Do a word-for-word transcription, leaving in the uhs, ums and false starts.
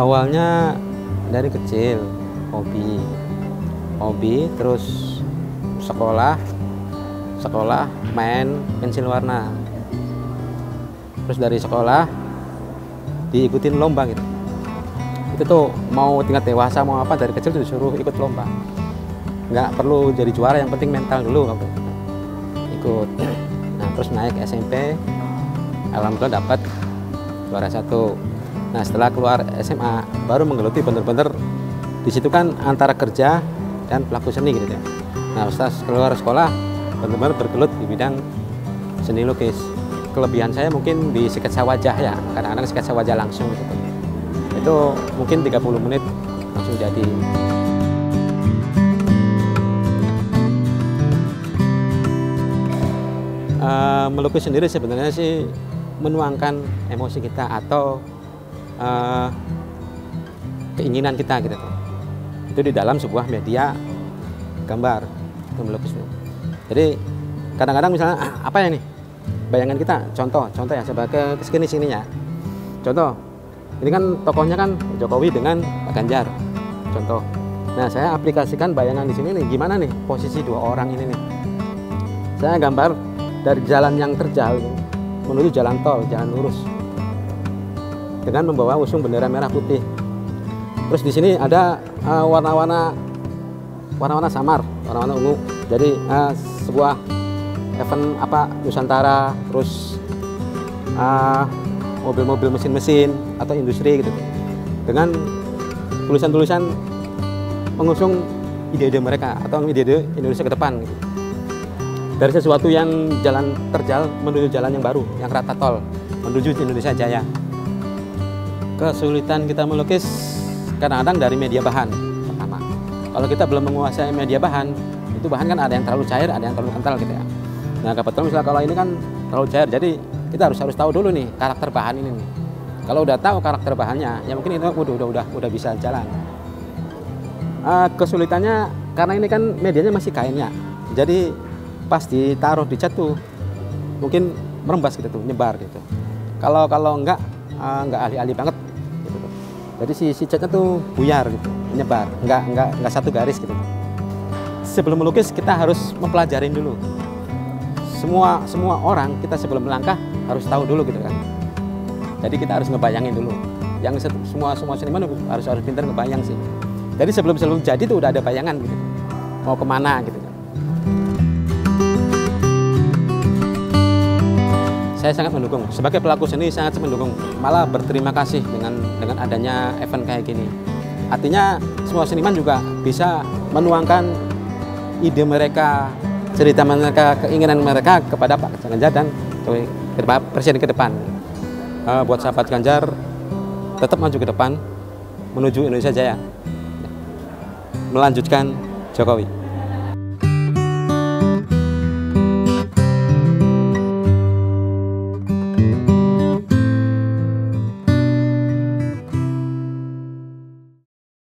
Awalnya dari kecil, hobi, hobi, terus sekolah, sekolah main pensil warna. Terus dari sekolah diikutin lomba gitu. Itu tuh mau tingkat dewasa mau apa dari kecil tuh disuruh ikut lomba. Nggak perlu jadi juara, yang penting mental dulu waktu itu. Ikut. Nah terus naik S M P, alhamdulillah dapat juara satu. Nah setelah keluar S M A baru menggeluti bener-bener di situ kan antara kerja dan pelaku seni gitu ya. Nah setelah keluar sekolah bener-bener bergelut di bidang seni lukis. Kelebihan saya mungkin di sketsa wajah ya, kadang-kadang sketsa wajah langsung gitu. Itu mungkin tiga puluh menit langsung jadi. Uh, melukis sendiri sebenarnya sih menuangkan emosi kita atau uh, keinginan kita gitu. Itu di dalam sebuah media gambar itu melukis. Jadi kadang-kadang misalnya ah, apa ya nih bayangan kita, contoh contoh ya sebagai kesini sininya. Contoh ini kan tokohnya kan Jokowi dengan Pak Ganjar. Contoh. Nah saya aplikasikan bayangan di sini nih, gimana nih posisi dua orang ini nih. Saya gambar dari jalan yang terjal menuju jalan tol, jalan lurus, dengan membawa usung bendera merah putih. Terus di sini ada warna-warna, uh, warna-warna samar, warna-warna ungu. Jadi uh, sebuah event apa Nusantara, terus mobil-mobil uh, mesin-mesin atau industri gitu, dengan tulisan-tulisan mengusung ide-ide mereka atau ide-ide Indonesia ke depan. Gitu. Dari sesuatu yang jalan terjal menuju jalan yang baru, yang rata tol, menuju Indonesia Jaya. Kesulitan kita melukis kadang-kadang dari media bahan pertama. Kalau kita belum menguasai media bahan, itu bahan kan ada yang terlalu cair, ada yang terlalu kental gitu ya. Nah kebetulan misalnya kalau ini kan terlalu cair, jadi kita harus harus tahu dulu nih karakter bahan ini nih. Kalau udah tahu karakter bahannya, ya mungkin itu udah udah udah, udah bisa jalan. Uh, kesulitannya karena ini kan medianya masih kainnya, jadi pas ditaruh di cat tuh mungkin merembas gitu tuh, nyebar gitu. Kalau kalau enggak uh, enggak ahli-ahli banget gitu tuh. Jadi si si catnya tuh buyar gitu, menyebar, enggak enggak enggak satu garis gitu. Sebelum melukis kita harus mempelajarin dulu. Semua semua orang kita sebelum melangkah harus tahu dulu gitu kan. Jadi kita harus ngebayangin dulu. Yang semua semua seniman harus harus pintar ngebayang sih. Jadi sebelum sebelum jadi tuh udah ada bayangan gitu. Mau kemana gitu. Saya sangat mendukung, sebagai pelaku seni sangat mendukung, malah berterima kasih dengan dengan adanya event kayak gini. Artinya semua seniman juga bisa menuangkan ide mereka, cerita mereka, keinginan mereka kepada Pak Ganjar dan Presiden ke depan. Uh, buat sahabat Ganjar, tetap maju ke depan, menuju Indonesia Jaya, melanjutkan Jokowi.